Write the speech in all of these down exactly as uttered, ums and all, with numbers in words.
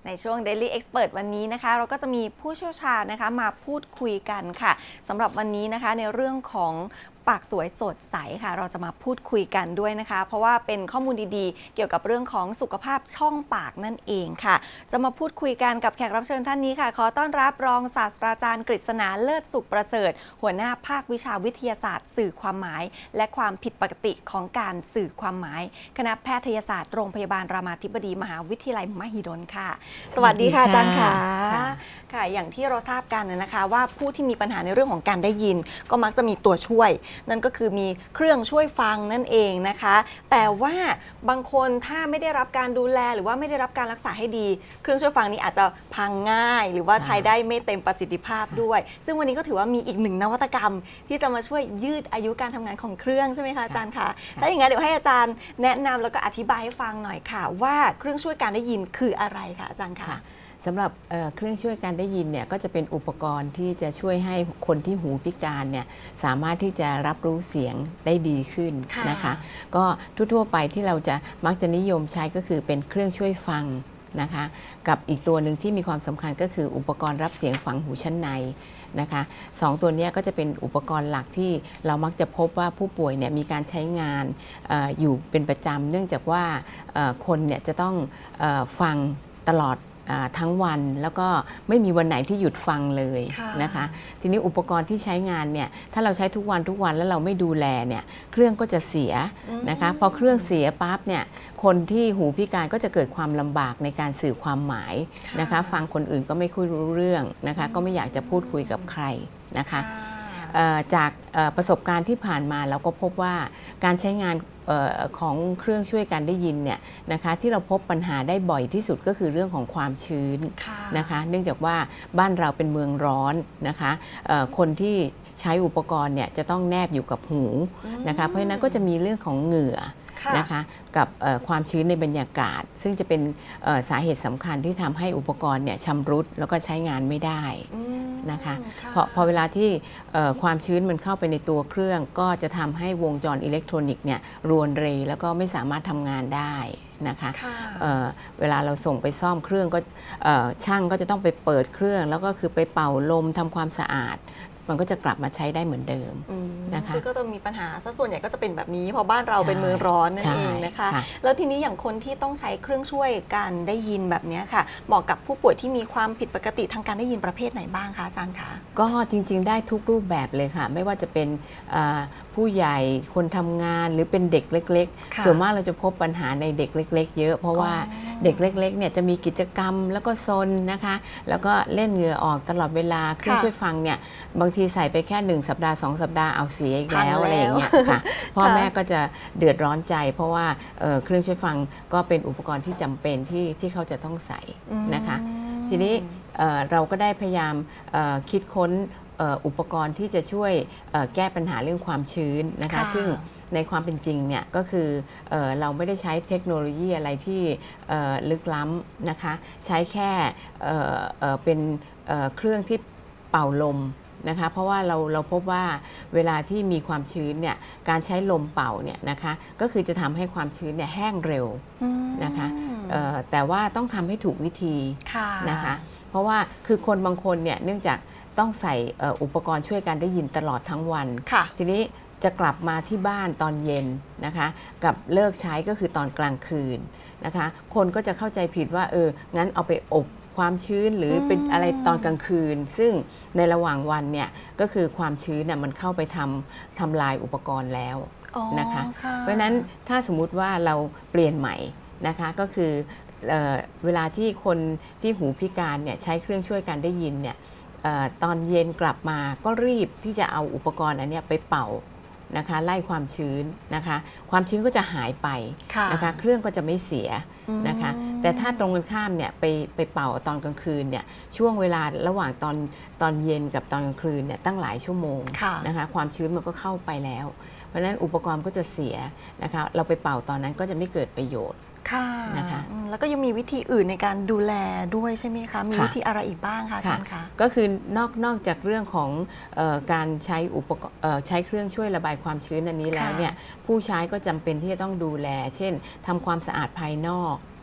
ในช่วง Daily Expert วันนี้นะคะเราก็จะมีผู้เชี่ยวชาญนะคะมาพูดคุยกันค่ะสำหรับวันนี้นะคะในเรื่องของปากสวยสดใสค่ะเราจะมาพูดคุยกันด้วยนะคะเพราะว่าเป็นข้อมูลดีๆเกี่ยวกับเรื่องของสุขภาพช่องปากนั่นเองค่ะจะมาพูดคุยกันกับแขกรับเชิญท่านนี้ค่ะขอต้อนรับรองศาสตราจารย์กฤษณาเลิศสุขประเสริฐหัวหน้าภาควิชาวิทยาศาสตร์สื่อความหมายและความผิดปกติของการสื่อความหมายคณะแพทยศาสตร์โรงพยาบาลรามาธิบดีมหาวิทยาลัยมหิดลค่ะสวัสดีค่ะอาจารย์ค่ะค่ะอย่างที่เราทราบกันนะคะว่าผู้ที่มีปัญหาในเรื่องของการได้ยินก็มักจะมีตัวช่วยนั่นก็คือมีเครื่องช่วยฟังนั่นเองนะคะแต่ว่าบางคนถ้าไม่ได้รับการดูแลหรือว่าไม่ได้รับการรักษาให้ดีเครื่องช่วยฟังนี้อาจจะพังง่ายหรือว่าใช้ได้ไม่เต็มประสิทธิภาพด้วยซึ่งวันนี้ก็ถือว่ามีอีกหนึ่งนวัตกรรมที่จะมาช่วยยืดอายุการทำงานของเครื่องใช่ไหมคะอาจารย์คะถ้าอย่างนั้นเดี๋ยวให้อาจารย์แนะนำแล้วก็อธิบายให้ฟังหน่อยค่ะว่าเครื่องช่วยการได้ยินคืออะไรคะอาจารย์คะสำหรับเ, เครื่องช่วยการได้ยินเนี่ยก็จะเป็นอุปกรณ์ที่จะช่วยให้คนที่หูพิการเนี่ยสามารถที่จะรับรู้เสียงได้ดีขึ้นนะคะก็ทั่วๆไปที่เราจะมักจะนิยมใช้ก็คือเป็นเครื่องช่วยฟังนะคะกับอีกตัวหนึ่งที่มีความสำคัญก็คืออุปกรณ์รับเสียงฝังหูชั้นในนะคะสองตัวนี้ก็จะเป็นอุปกรณ์หลักที่เรามักจะพบว่าผู้ป่วยเนี่ยมีการใช้งาน อ, อยู่เป็นประจำเนื่องจากว่าคนเนี่ยจะต้องอฟังตลอดทั้งวันแล้วก็ไม่มีวันไหนที่หยุดฟังเลยนะคะทีนี้อุปกรณ์ที่ใช้งานเนี่ยถ้าเราใช้ทุกวันทุกวันแล้วเราไม่ดูแลเนี่ยเครื่องก็จะเสียนะคะพอเครื่องเสียปั๊บเนี่ยคนที่หูพิการก็จะเกิดความลำบากในการสื่อความหมายนะคะฟังคนอื่นก็ไม่ค่อยรู้เรื่องนะคะก็ไม่อยากจะพูดคุยกับใครนะคะจากประสบการณ์ที่ผ่านมาเราก็พบว่าการใช้งานของเครื่องช่วยการได้ยินเนี่ยนะคะที่เราพบปัญหาได้บ่อยที่สุดก็คือเรื่องของความชื้นนะคะเนื่องจากว่าบ้านเราเป็นเมืองร้อนนะคะคนที่ใช้อุปกรณ์เนี่ยจะต้องแนบอยู่กับหูนะคะเพราะฉะนั้นก็จะมีเรื่องของเหงื่อนะคะกับความชื้นในบรรยากาศซึ่งจะเป็นสาเหตุสำคัญที่ทำให้อุปกรณ์เนี่ยชำรุดแล้วก็ใช้งานไม่ได้นะคะพอพอเวลาที่ความชื้นมันเข้าไปในตัวเครื่องก็จะทำให้วงจรอิเล็กทรอนิกส์เนี่ยรวนเรแล้วก็ไม่สามารถทำงานได้นะคะเ, เวลาเราส่งไปซ่อมเครื่องก็ช่างก็จะต้องไปเปิดเครื่องแล้วก็คือไปเป่าลมทำความสะอาดมันก็จะกลับมาใช้ได้เหมือนเดิมนะคะซึ่งก็ต้องมีปัญหาซะส่วนใหญ่ก็จะเป็นแบบนี้เพราะบ้านเราเป็นเมืองร้อนนั่นเองนะคะแล้วทีนี้อย่างคนที่ต้องใช้เครื่องช่วยการได้ยินแบบนี้ค่ะเหมาะกับผู้ป่วยที่มีความผิดปกติทางการได้ยินประเภทไหนบ้างคะอาจารย์คะก็จริงๆได้ทุกรูปแบบเลยค่ะไม่ว่าจะเป็นผู้ใหญ่คนทำงานหรือเป็นเด็กเล็กๆส่วนมากเราจะพบปัญหาในเด็กเล็กๆเยอะเพราะว่าเด็กเล็กๆเนี่ยจะมีกิจกรรมแล้วก็ซนนะคะแล้วก็เล่นเหงื่อออกตลอดเวลาเครื่องช่วยฟังเนี่ยบางทีใส่ไปแค่หนึ่งสัปดาห์สองสัปดาห์เอาเสียอีกแล้วอะไรอย่างเงี้ยค่ะพ่อแม่ก็จะเดือดร้อนใจเพราะว่าเครื่องช่วยฟังก็เป็นอุปกรณ์ที่จำเป็นที่ที่เขาจะต้องใส่นะคะทีนี้เราก็ได้พยายามคิดค้นอุปกรณ์ที่จะช่วยแก้ปัญหาเรื่องความชื้นนะคะซึ่งในความเป็นจริงเนี่ยก็คือเอ่อเราไม่ได้ใช้เทคโนโลยีอะไรที่ลึกล้ำนะคะใช้แค่เอ่อเอ่อเป็นเอ่อเครื่องที่เป่าลมนะคะเพราะว่าเราเราพบว่าเวลาที่มีความชื้นเนี่ยการใช้ลมเป่าเนี่ยนะคะก็คือจะทำให้ความชื้นเนี่ยแห้งเร็วนะคะแต่ว่าต้องทำให้ถูกวิธีนะคะเพราะว่าคือคนบางคนเนี่ยเนื่องจากต้องใส่อุปกรณ์ช่วยการได้ยินตลอดทั้งวันทีนี้จะกลับมาที่บ้านตอนเย็นนะคะกับเลิกใช้ก็คือตอนกลางคืนนะคะคนก็จะเข้าใจผิดว่าเอองั้นเอาไปอบความชื้นหรือเป็นอะไรตอนกลางคืนซึ่งในระหว่างวันเนี่ยก็คือความชื้นเนี่ยมันเข้าไปทำทำลายอุปกรณ์แล้วนะคะเพราะฉะนั้นถ้าสมมุติว่าเราเปลี่ยนใหม่นะคะก็คือเอ่อเวลาที่คนที่หูพิการเนี่ยใช้เครื่องช่วยการได้ยินเนี่ยเอ่อตอนเย็นกลับมาก็รีบที่จะเอาอุปกรณ์อันนี้ไปเป่านะคะไล่ความชื้นนะคะความชื้นก็จะหายไปนะคะเครื่องก็จะไม่เสียนะคะแต่ถ้าตรงกันข้ามเนี่ยไปไปเป่าตอนกลางคืนเนี่ยช่วงเวลาระหว่างตอนตอนเย็นกับตอนกลางคืนเนี่ยตั้งหลายชั่วโมงนะคะความชื้นมันก็เข้าไปแล้วเพราะฉะนั้นอุปกรณ์ก็จะเสียนะคะเราไปเป่าตอนนั้นก็จะไม่เกิดประโยชน์นะคะแล้วก็ยังมีวิธีอื่นในการดูแลด้วยใช่ไหมคะมีวิธีอะไรอีกบ้างคะอาจารย์คะก็คือนอกนอกจากเรื่องของเอ่อการใช้อุปกรณ์ใช้เครื่องช่วยระบายความชื้นอันนี้แล้วเนี่ยผู้ใช้ก็จำเป็นที่จะต้องดูแลเช่นทำความสะอาดภายนอก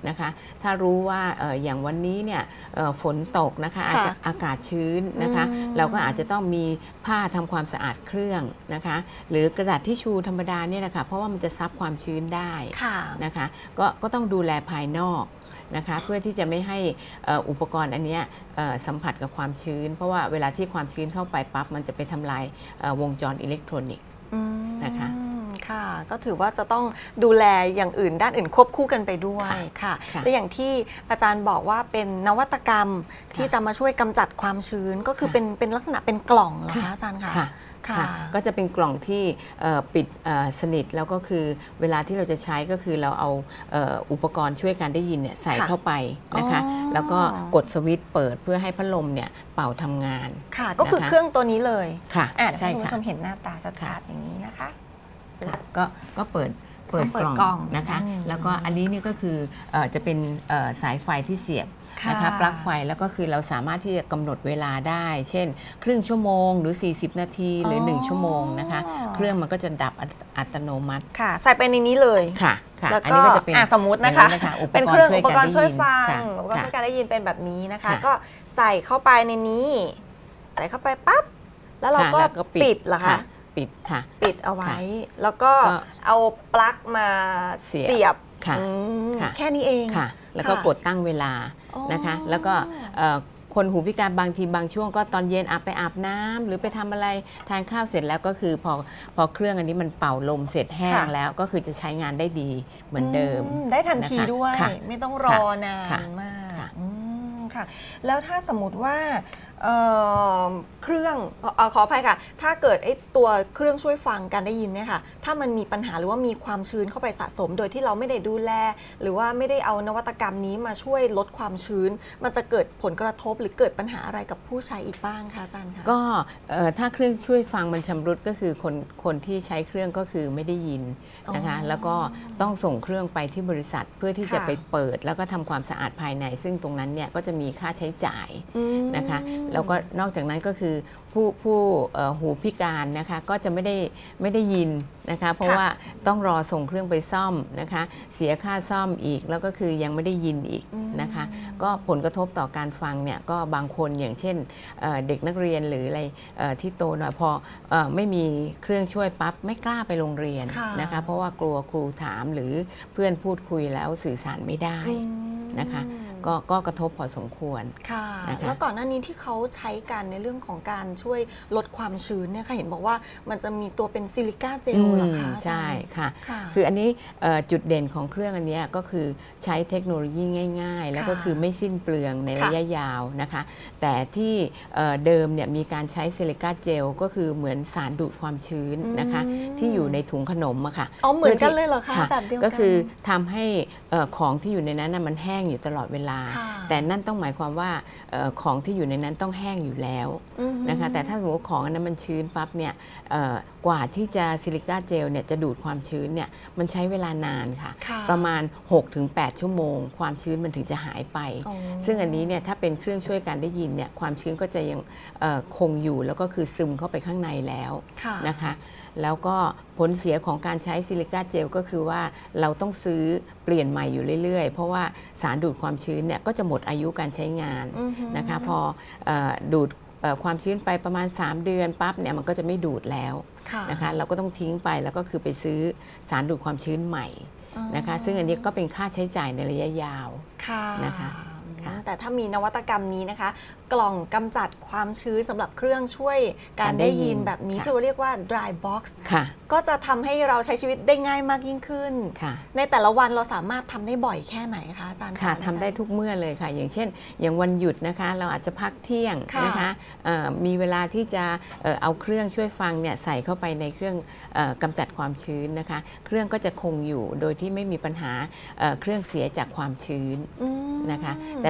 นะคะ ถ้ารู้ว่าเอ่ออย่างวันนี้เนี่ยเอ่อฝนตกนะคะอาจจะอากาศชื้นนะคะเราก็อาจจะต้องมีผ้าทำความสะอาดเครื่องนะคะหรือกระดาษทิชชูธรรมดาเนี่ยนะคะเพราะว่ามันจะซับความชื้นได้นะคะก็ก็ต้องดูแลภายนอกนะคะเพื่อที่จะไม่ให้อุปกรณ์อันนี้สัมผัสกับความชื้นเพราะว่าเวลาที่ความชื้นเข้าไปปั๊บมันจะไปทำลายวงจรอิเล็กทรอนิกส์นะคะค่ะก็ถือว่าจะต้องดูแลอย่างอื่นด้านอื่นควบคู่กันไปด้วยค่ะและอย่างที่อาจารย์บอกว่าเป็นนวัตกรรมที่จะมาช่วยกำจัดความชื้นก็คือเป็นเป็นลักษณะเป็นกล่องเหรอคะอาจารย์คะก็จะเป็นกล่องที่ปิดสนิทแล้วก็คือเวลาที่เราจะใช้ก็คือเราเอาอุปกรณ์ช่วยการได้ยินเนี่ยใส่เข้าไปนะคะแล้วก็กดสวิตช์เปิดเพื่อให้พัดลมเนี่ยเป่าทำงานค่ะก็คือเครื่องตัวนี้เลยค่ะใช่ค่ะคุณผู้ชมเห็นหน้าตาชัดๆอย่างนี้นะคะก็ก็เปิดเปิดกล่องนะคะแล้วก็อันนี้นี่ก็คือจะเป็นสายไฟที่เสียบนะคะปลั๊กไฟแล้วก็คือเราสามารถที่จะกำหนดเวลาได้ เช่นครึ่งชั่วโมงหรือสี่สิบนาทีหรือหนึ่งชั่วโมงนะคะเครื่องมันก็จะดับอัตโนมัติค่ะใส่ไปในนี้เลยค่ะค่ะแล้วก็สมมุตินะคะเป็นเครื่องอุปกรณ์ช่วยฟังอุปกรณ์ช่วยการได้ยินเป็นแบบนี้นะคะก็ใส่เข้าไปในนี้ใส่เข้าไปปั๊บแล้วเราก็ปิดเหรอคะปิดค่ะปิดเอาไว้แล้วก็เอาปลั๊กมาเสียบค่ะแค่นี้เองค่ะแล้วก็กดตั้งเวลานะคะแล้วก็คนหูพิการบางทีบางช่วงก็ตอนเย็นอาบไปอาบน้ำหรือไปทำอะไรทานข้าวเสร็จแล้วก็คือพอพอเครื่องอันนี้มันเป่าลมเสร็จแห้งแล้วก็คือจะใช้งานได้ดีเหมือนเดิมได้ทันทีด้วยไม่ต้องรอนานมากค่ะแล้วถ้าสมมติว่าเครื่องขออภัยค่ะถ้าเกิดไอ้ตัวเครื่องช่วยฟังการได้ยินเนี่ยค่ะถ้ามันมีปัญหาหรือว่ามีความชื้นเข้าไปสะสมโดยที่เราไม่ได้ดูแลหรือว่าไม่ได้เอานวัตกรรมนี้มาช่วยลดความชื้นมันจะเกิดผลกระทบหรือเกิดปัญหาอะไรกับผู้ใช้อีกบ้างคะอาจารย์คะก็ถ้าเครื่องช่วยฟังมันชำรุดก็คือคนคนที่ใช้เครื่องก็คือไม่ได้ยินนะคะแล้วก็ต้องส่งเครื่องไปที่บริษัทเพื่อที่จะไปเปิดแล้วก็ทำความสะอาดภายในซึ่งตรงนั้นเนี่ยก็จะมีค่าใช้จ่ายนะคะแล้วก็นอกจากนั้นก็คือผู้ผู้หูพิการนะคะก็จะไม่ได้ไม่ได้ยินนะคะเพราะว่าต้องรอส่งเครื่องไปซ่อมนะคะเสียค่าซ่อมอีกแล้วก็คือยังไม่ได้ยินอีกนะคะก็ผลกระทบต่อการฟังเนี่ยก็บางคนอย่างเช่นเด็กนักเรียนหรืออะไรที่โตหน่อยพอไม่มีเครื่องช่วยปั๊บไม่กล้าไปโรงเรียนนะคะเพราะว่ากลัวครูถามหรือเพื่อนพูดคุยแล้วสื่อสารไม่ได้นะคะก็ก็กระทบพอสมควรค่ะแล้วก่อนหน้านี้ที่เขาใช้กันในเรื่องของการช่วยลดความชื้นเนี่ยค่ะเห็นบอกว่ามันจะมีตัวเป็นซิลิก้าเจลเหรอคะใช่ค่ะคืออันนี้จุดเด่นของเครื่องอันนี้ก็คือใช้เทคโนโลยีง่ายๆแล้วก็คือไม่สิ้นเปลืองในระยะยาวนะคะแต่ที่เดิมเนี่ยมีการใช้ซิลิก้าเจลก็คือเหมือนสารดูดความชื้นนะคะที่อยู่ในถุงขนมอะค่ะอ๋อเหมือนกันเลยเหรอคะแบบเดียวกันก็คือทำให้ของที่อยู่ในนั้นมันแห้งอยู่ตลอดเวลาแต่นั่นต้องหมายความว่าของที่อยู่ในนั้นต้องแห้งอยู่แล้วนะคะแต่ถ้าสมมติของอันนั้นมันชื้นปั๊บเนี่ยกว่าที่จะซิลิก้าเจลเนี่ยจะดูดความชื้นเนี่ยมันใช้เวลานานค่ะประมาณ หกถึงแปด ชั่วโมงความชื้นมันถึงจะหายไปซึ่งอันนี้เนี่ยถ้าเป็นเครื่องช่วยการได้ยินเนี่ยความชื้นก็จะยังคงอยู่แล้วก็คือซึมเข้าไปข้างในแล้วนะคะแล้วก็ผลเสียของการใช้ซิลิก้าเจลก็คือว่าเราต้องซื้อเปลี่ยนใหม่อยู่เรื่อยๆเพราะว่าสารดูดความชื้นเนี่ยก็จะหมดอายุการใช้งานนะคะพอดูดความชื้นไปประมาณสามเดือนปั๊บเนี่ยมันก็จะไม่ดูดแล้วนะคะเราก็ต้องทิ้งไปแล้วก็คือไปซื้อสารดูดความชื้นใหม่นะคะซึ่งอันนี้ก็เป็นค่าใช้จ่ายในระยะยาวนะคะแต่ถ้ามีนวัตกรรมนี้นะคะกล่องกำจัดความชื้นสำหรับเครื่องช่วยการได้ยินแบบนี้ที่เราเรียกว่า dry box ก็จะทำให้เราใช้ชีวิตได้ง่ายมากยิ่งขึ้นในแต่ละวันเราสามารถทำได้บ่อยแค่ไหนคะอาจารย์ค่ะทำได้ทุกเมื่อเลยค่ะอย่างเช่นอย่างวันหยุดนะคะเราอาจจะพักเที่ยงนะคะมีเวลาที่จะเอาเครื่องช่วยฟังเนี่ยใส่เข้าไปในเครื่องกำจัดความชื้นนะคะเครื่องก็จะคงอยู่โดยที่ไม่มีปัญหาเครื่องเสียจากความชื้นนะคะแต่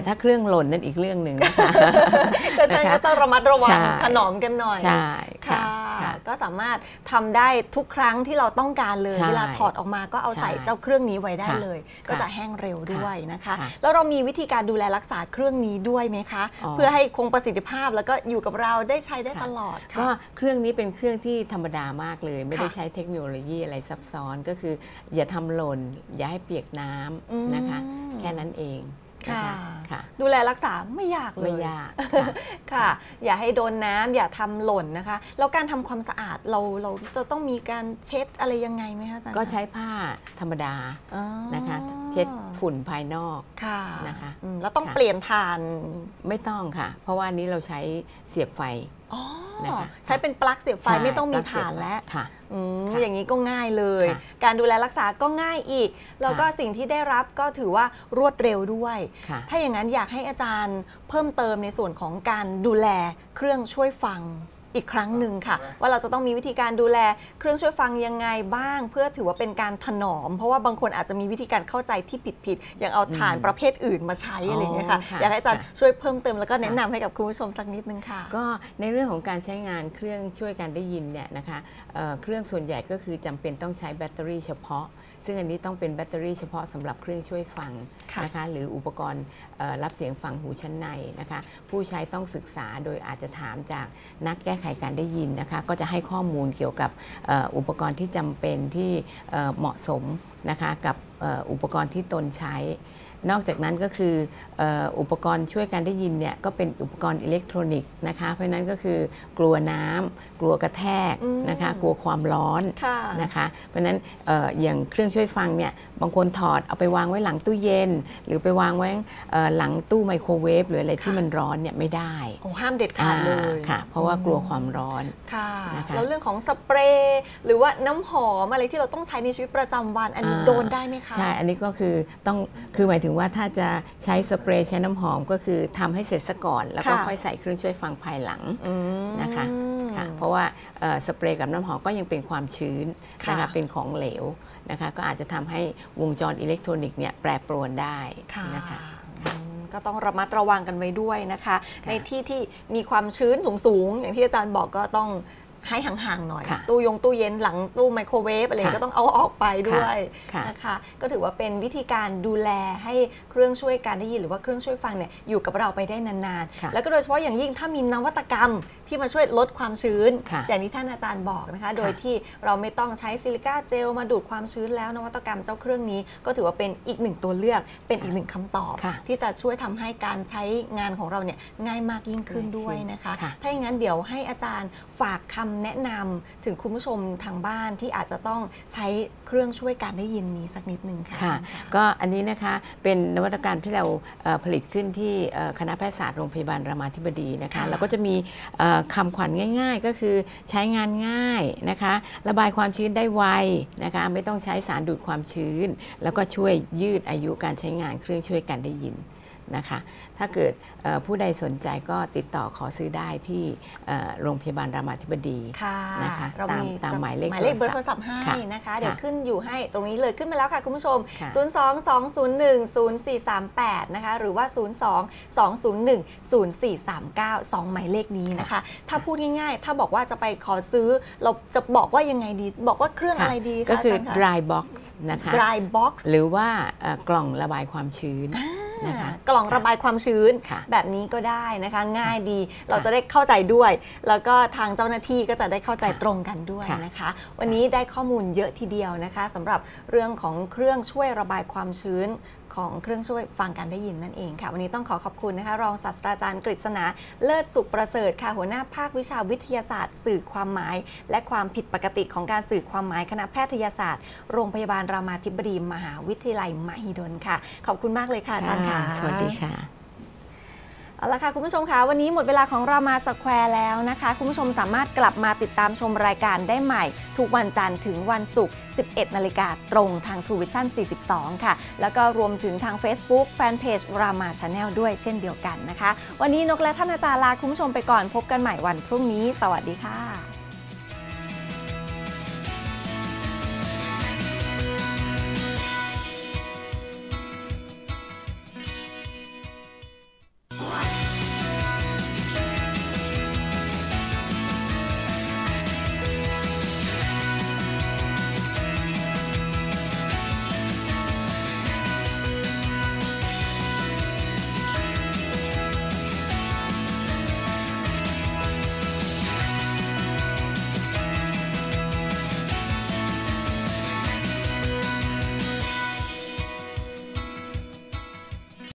ถ้าเครื่องหล่นนั่นอีกเรื่องหนึ่งนะคะแต่ท่านก็ต้องระมัดระวังถนอมกันหน่อยใช่ค่ะก็สามารถทำได้ทุกครั้งที่เราต้องการเลยเวลาถอดออกมาก็เอาใส่เจ้าเครื่องนี้ไว้ได้เลยก็จะแห้งเร็วด้วยนะคะแล้วเรามีวิธีการดูแลรักษาเครื่องนี้ด้วยไหมคะเพื่อให้คงประสิทธิภาพแล้วก็อยู่กับเราได้ใช้ได้ตลอดก็เครื่องนี้เป็นเครื่องที่ธรรมดามากเลยไม่ได้ใช้เทคโนโลยีอะไรซับซ้อนก็คืออย่าทำหล่นอย่าให้เปียกน้ำนะคะแค่นั้นเองค่ะดูแลรักษาไม่ยากเลยไม่ยากค่ะอย่าให้โดนน้ำอย่าทำหล่นนะคะแล้วการทำความสะอาดเราเราจะต้องมีการเช็ดอะไรยังไงไหมคะอาจารย์ก็ใช้ผ้าธรรมดานะคะเช็ดฝุ่นภายนอกนะคะแล้วต้องเปลี่ยนถ่านไม่ต้องค่ะเพราะว่านี้เราใช้เสียบไฟใช้เป็นปลั๊กเสียบไฟไม่ต้องมีถ่านแล้วอย่างนี้ก็ง่ายเลยการดูแลรักษาก็ง่ายอีกแล้วก็สิ่งที่ได้รับก็ถือว่ารวดเร็วด้วยถ้าอย่างนั้นอยากให้อาจารย์เพิ่มเติมในส่วนของการดูแลเครื่องช่วยฟังอีกครั้งหนึ่งค่ะว่าเราจะต้องมีวิธีการดูแลเครื่องช่วยฟังยังไงบ้างเพื่อถือว่าเป็นการถนอมเพราะว่าบางคนอาจจะมีวิธีการเข้าใจที่ผิดๆอย่างเอาถ่านประเภทอื่นมาใช้อะไรอย่างเงี้ยค่ะอยากให้อาจารย์ช่วยเพิ่มเติมแล้วก็แนะนำให้กับคุณผู้ชมสักนิดนึงค่ะก็ในเรื่องของการใช้งานเครื่องช่วยการได้ยินเนี่ยนะคะเครื่องส่วนใหญ่ก็คือจำเป็นต้องใช้แบตเตอรี่เฉพาะซึ่งอันนี้ต้องเป็นแบตเตอรี่เฉพาะสำหรับเครื่องช่วยฟังนะคะหรืออุปกรณ์รับเสียงฟังหูชั้นในนะคะผู้ใช้ต้องศึกษาโดยอาจจะถามจากนักแก้ไขการได้ยินนะคะก็จะให้ข้อมูลเกี่ยวกับอุปกรณ์ที่จำเป็นที่เหมาะสมนะคะกับอุปกรณ์ที่ตนใช้นอกจากนั้นก็คืออุปกรณ์ช่วยการได้ยินเนี่ยก็เป็นอุปกรณ์อิเล็กทรอนิกส์นะคะเพราะนั้นก็คือกลัวน้ำกลัวกระแทกนะคะกลัวความร้อนนะคะเพราะนั้นอย่างเครื่องช่วยฟังเนี่ยบางคนถอดเอาไปวางไว้หลังตู้เย็นหรือไปวางไว้หลังตู้ไมโครเวฟหรืออะไรที่มันร้อนเนี่ยไม่ได้โอ้ห้ามเด็ดขาดเลยค่ะเพราะว่ากลัวความร้อนค่ะแล้วเรื่องของสเปรย์หรือว่าน้ำหอมอะไรที่เราต้องใช้ในชีวิตประจำวันอันนี้โดนได้ไหมคะใช่อันนี้ก็คือต้องคือหมายถึงว่าถ้าจะใช้สเปรย์ใช้น้ำหอมก็คือทำให้เสร็จซะก่อนแล้วก็ค่อยใส่เครื่องช่วยฟังภายหลังนะคะเพราะว่าสเปรย์กับน้ำหอมก็ยังเป็นความชื้นนะคะเป็นของเหลวนะคะก็อาจจะทำให้วงจรอิเล็กทรอนิกส์เนี่ยแปรปรวนได้นะคะก็ต้องระมัดระวังกันไว้ด้วยนะคะในที่ที่มีความชื้นสูงๆอย่างที่อาจารย์บอกก็ต้องให้ห่างๆหน่อยตู้ยงตู้เย็นหลังตู้ไมโครเวฟอะไรก็ต้องเอาออกไปด้วยนะคะก็ถือว่าเป็นวิธีการดูแลให้เครื่องช่วยการได้ยินหรือว่าเครื่องช่วยฟังเนี่ยอยู่กับเราไปได้นานๆแล้วก็โดยเฉพาะอย่างยิ่งถ้ามีนวัตกรรมที่มาช่วยลดความชื้นอย่างที่ท่านอาจารย์บอกนะคะโดยที่เราไม่ต้องใช้ซิลิก้าเจลมาดูดความชื้นแล้วนวัตกรรมเจ้าเครื่องนี้ก็ถือว่าเป็นอีกหนึ่งตัวเลือกเป็นอีกหนึ่งคำตอบที่จะช่วยทำให้การใช้งานของเราเนี่ยง่ายมากยิ่งขึ้นด้วยนะคะถ้าอย่างนั้นเดี๋ยวให้อาจารย์ฝากคำแนะนำถึงคุณผู้ชมทางบ้านที่อาจจะต้องใช้เครื่องช่วยการได้ยินนี้สักนิดนึงค่ะก็อันนี้นะคะเป็นนวัตกรรมที่เราผลิตขึ้นที่คณะแพทยศาสตร์โรงพยาบาลรามาธิบดีนะคะแล้วก็จะมีคำขวัญง่ายๆก็คือใช้งานง่ายนะคะระบายความชื้นได้ไวนะคะไม่ต้องใช้สารดูดความชื้นแล้วก็ช่วยยืดอายุการใช้งานเครื่องช่วยการได้ยินนะคะถ้าเกิดผู้ใดสนใจก็ติดต่อขอซื้อได้ที่โรงพยาบาลรามาธิบดีนะคะตามตามหมายเลขโทรศัพท์ให้นะคะเดี๋ยวขึ้นอยู่ให้ตรงนี้เลยขึ้นมาแล้วค่ะคุณผู้ชมศูนย์ สอง สอง ศูนย์ หนึ่ง ศูนย์ สี่ สาม แปดนะคะหรือว่าศูนย์ สอง สอง ศูนย์ หนึ่ง ศูนย์ สี่ สาม เก้า สองหมายเลขนี้นะคะถ้าพูดง่ายๆถ้าบอกว่าจะไปขอซื้อเราจะบอกว่ายังไงดีบอกว่าเครื่องอะไรดีคะก็คือ dry box นะคะ dry box หรือว่ากล่องระบายความชื้นกล่องระบายความชื้นแบบนี้ก็ได้นะคะง่ายดีเราจะได้เข้าใจด้วยแล้วก็ทางเจ้าหน้าที่ก็จะได้เข้าใจตรงกันด้วยนะคะวันนี้ได้ข้อมูลเยอะทีเดียวนะคะสำหรับเรื่องของเครื่องช่วยระบายความชื้นของเครื่องช่วยฟังการได้ยินนั่นเองค่ะวันนี้ต้องขอขอบคุณนะคะรองศาสตราจารย์กฤษณาเลิศสุขประเสริฐค่ะหัวหน้าภาควิชาวิทยาศาสตร์สื่อความหมายและความผิดปกติของการสื่อความหมายคณะแพทยศาสตร์โรงพยาบาลรามาธิบดีมหาวิทยาลัยมหิดลค่ะขอบคุณมากเลยค่ะอาจารย์ค่ะสวัสดีค่ะเอาละค่ะคุณผู้ชมคะวันนี้หมดเวลาของรามาสแควร์แล้วนะคะคุณผู้ชมสามารถกลับมาติดตามชมรายการได้ใหม่ทุกวันจันทร์ถึงวันศุกร์ สิบเอ็ดนาฬิกาตรงทาง True Vision สี่สิบสองค่ะแล้วก็รวมถึงทาง Facebook Fanpage Rama Channel ด้วยเช่นเดียวกันนะคะวันนี้นกและท่านอาจารย์ลาคุณผู้ชมไปก่อนพบกันใหม่วันพรุ่งนี้สวัสดีค่ะ